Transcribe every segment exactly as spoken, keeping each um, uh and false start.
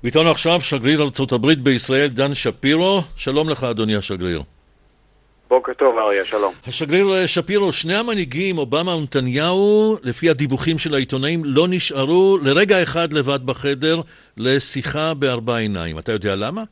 ואיתנו עכשיו שגריר ארצות הברית בישראל דן שפירו. שלום לך אדוני השגריר. בוקר טוב אריה, שלום. השגריר שפירו, שני המנהיגים אובמה ונתניהו לפי הדיווחים של העיתונאים לא נשארו לרגע אחד לבד בחדר לשיחה בארבע עיניים. אתה יודע למה?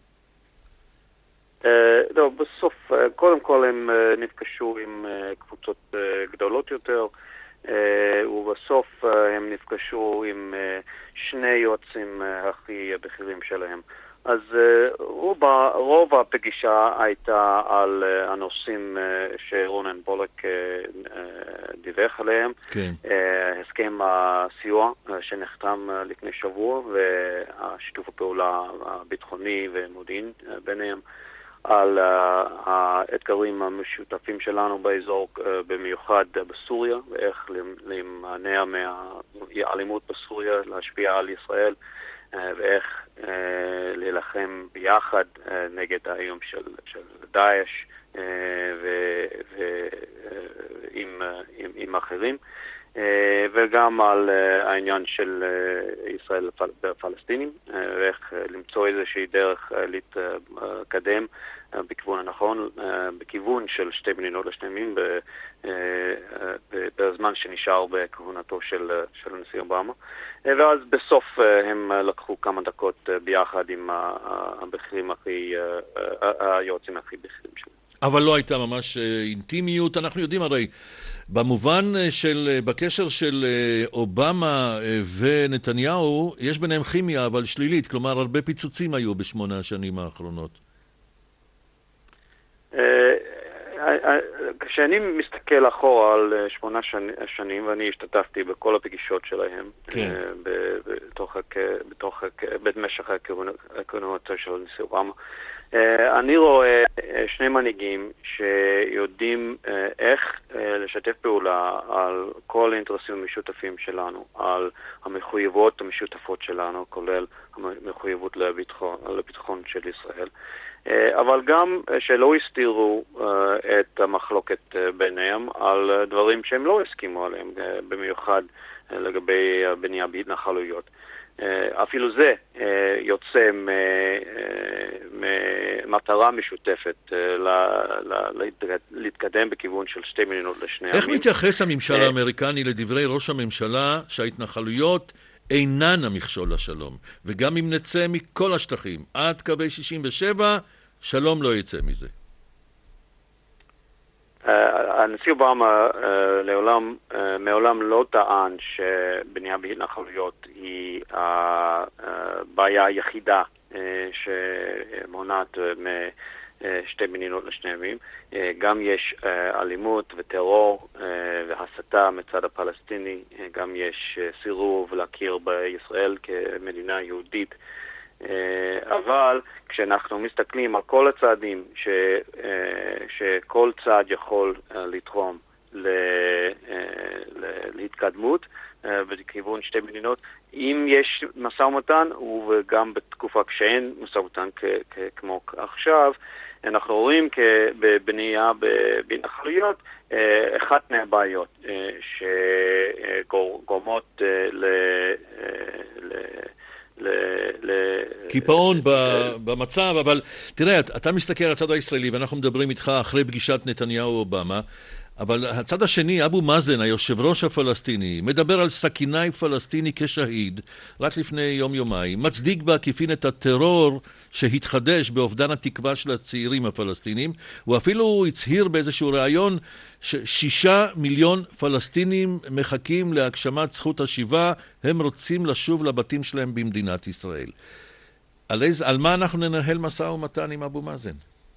אה, לא, בסוף, אה, קודם כל הם אה, נפגשו עם אה, קבוצות אה, גדולות יותר, אה, ובסוף אה, הם נפגשו עם אה, שני יועצים אה, הכי בכירים שלהם. אז רוב, רוב הפגישה הייתה על הנושאים שרונן פולק דיווח עליהם. כן. הסכם הסיוע שנחתם לפני שבוע והשיתוף הפעולה הביטחוני ומודיעין ביניהם, על האתגרים המשותפים שלנו באזור, במיוחד בסוריה, ואיך להימנע מהאלימות בסוריה, להשפיע על ישראל, ואיך להילחם ביחד נגד האיום של, של דאעש ועם עם, עם אחרים, וגם על העניין של ישראל והפלסטינים, ואיך למצוא איזושהי דרך להתקדם בכיוון הנכון, בכיוון של שתי מדינות לשני עמים בזמן שנשאר בכהונתו של, של הנשיא אובמה. ואז בסוף הם לקחו כמה דקות ביחד עם הבכירים הכי, היועצים הכי בכירים שלהם. אבל לא הייתה ממש אינטימיות. אנחנו יודעים הרי במובן של, בקשר של אובמה ונתניהו יש ביניהם כימיה אבל שלילית, כלומר הרבה פיצוצים היו בשמונה השנים האחרונות. כשאני מסתכל אחורה על שמונה שנים, ואני השתתפתי בכל הפגישות שלהם, כן. בתוך, בתוך, במשך הכהונה של הנשיא אובמה, אני רואה שני מנהיגים שיודעים איך לשתף פעולה על כל האינטרסים המשותפים שלנו, על המחויבות המשותפות שלנו, כולל המחויבות לביטחון, לביטחון של ישראל. אבל גם שלא הסתירו את המחלוקת ביניהם על דברים שהם לא הסכימו עליהם, במיוחד לגבי בנייה בהתנחלויות. אפילו זה יוצא ממטרה משותפת להתקדם בכיוון של שתי מדינות לשני עמים. איך מתייחס הממשל האמריקני לדברי ראש הממשלה שההתנחלויות אינן המכשול לשלום, וגם אם נצא מכל השטחים עד קווי שישים ושבע, שלום לא יצא מזה? הנשיא אובמה לעולם, מעולם לא טען שבנייה בהתנחלויות היא הבעיה היחידה שמונעת משתי מדינות לשני עמים. גם יש אלימות וטרור והסתה מצד הפלסטיני, גם יש סירוב להכיר בישראל כמדינה יהודית. אבל כשאנחנו מסתכלים על כל הצעדים ש, שכל צעד יכול לתרום להתקדמות בכיוון שתי מדינות, אם יש משא ומתן, וגם בתקופה כשאין משא ומתן כמו עכשיו, אנחנו רואים בבנייה בהתנחלויות אחת מהבעיות שגורמות ל... קיפאון במצב. אבל תראה, אתה מסתכל על הצד הישראלי ואנחנו מדברים איתך אחרי פגישת נתניהו-אובמה, אבל הצד השני, אבו מאזן, היושב ראש הפלסטיני, מדבר על סכינאי פלסטיני כשהיד רק לפני יום-יומיים, מצדיק בעקיפין את הטרור שהתחדש באובדן התקווה של הצעירים הפלסטינים. הוא אפילו הצהיר באיזשהו רעיון ששישה מיליון פלסטינים מחכים להגשמת זכות השיבה, הם רוצים לשוב לבתים שלהם במדינת ישראל. על, איזה, על מה אנחנו ננהל משא ומתן עם אבו מאזן?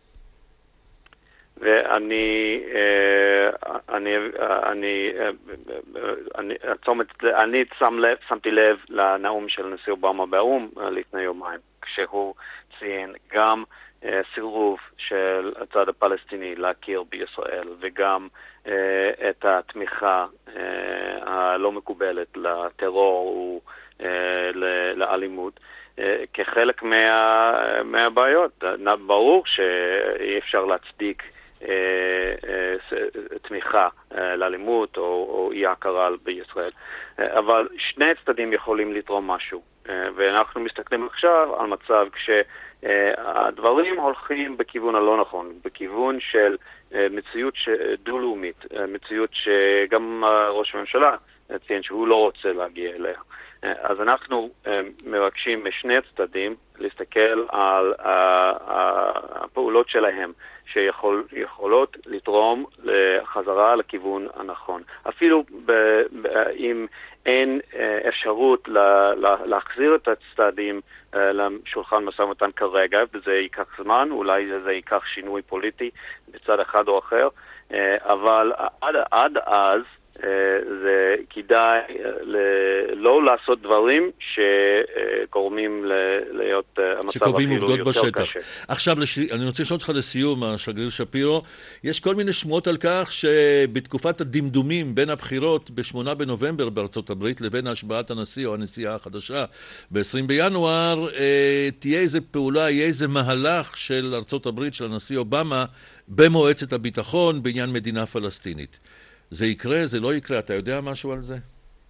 ואני אני אני אני אני שם לב שמתי לב לנאום של נשיא אובמה באו"ם לפני יומיים, כשהוא ציין גם סירוב של הצד הפלסטיני להכיר בישראל, וגם את התמיכה הלא מקובלת לטרור ולאלימות כחלק מה, מהבעיות. ברור שאי אפשר להצדיק תמיכה לאלימות או, או אי הכרה בישראל, אבל שני הצדדים יכולים לתרום משהו ואנחנו מסתכלים עכשיו על מצב כשהדברים הולכים בכיוון הלא נכון, בכיוון של מציאות דו-לאומית, מציאות שגם ראש הממשלה ציין שהוא לא רוצה להגיע אליה. אז אנחנו מבקשים משני הצדדים להסתכל על הפעולות שלהם שיכולות לתרום לחזרה לכיוון הנכון. אפילו אם אין אפשרות להחזיר את הצדדים לשולחן משא ומתן כרגע, וזה ייקח זמן, אולי זה ייקח שינוי פוליטי בצד אחד או אחר, אבל עד, עד אז זה כדאי לא לעשות דברים שגורמים להיות המצב אפילו יותר בשטח. קשה. עכשיו, אני רוצה לשאול אותך לסיום, השגריר שפירו, יש כל מיני שמועות על כך שבתקופת הדמדומים בין הבחירות בשמונה בנובמבר בארצות הברית לבין השבעת הנשיא או הנשיאה החדשה ב-עשרים בינואר, תהיה איזה פעולה, יהיה איזה מהלך של ארצות הברית, של הנשיא אובמה, במועצת הביטחון בעניין מדינה פלסטינית. זה יקרה, זה לא יקרה, אתה יודע משהו על זה?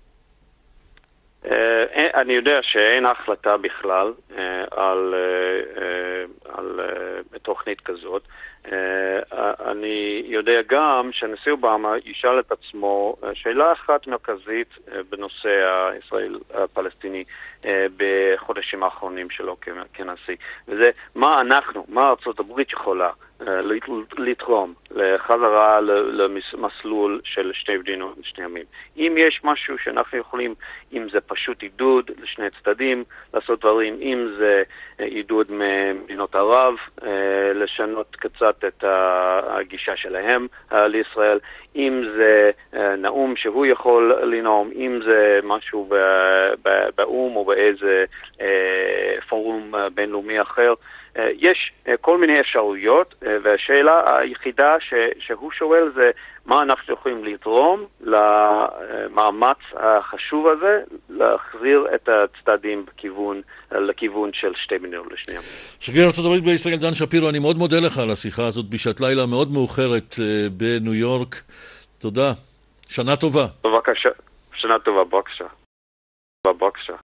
אני יודע שאין החלטה בכלל על, על תוכנית כזאת. אני יודע גם שהנשיא אובמה ישאל את עצמו שאלה אחת מרכזית בנושא הישראל הפלסטיני בחודשים האחרונים שלו כנשיא, וזה מה אנחנו, מה ארצות הברית יכולה לתרום לחזרה למסלול של שתי מדינות לשני עמים. אם יש משהו שאנחנו יכולים, אם זה פשוט עידוד לשני צדדים לעשות דברים, אם זה עידוד ממדינות ערב לשנות קצת את הגישה שלהם לישראל, אם זה נאום שהוא יכול לנאום, אם זה משהו באום או באיזה פורום בינלאומי אחר, יש כל מיני אפשרויות, והשאלה היחידה שהוא שואל זה מה אנחנו יכולים לתרום למאמץ החשוב הזה להחזיר את הצדדים בכיוון, לכיוון של שתי מדינות לשני עמים. שגריר ארצות הברית בישראל דן שפירו, אני מאוד מודה לך על השיחה הזאת בשעת לילה מאוד מאוחרת בניו יורק. תודה. שנה טובה. בבקשה. שנה טובה, בבקשה. בבקשה.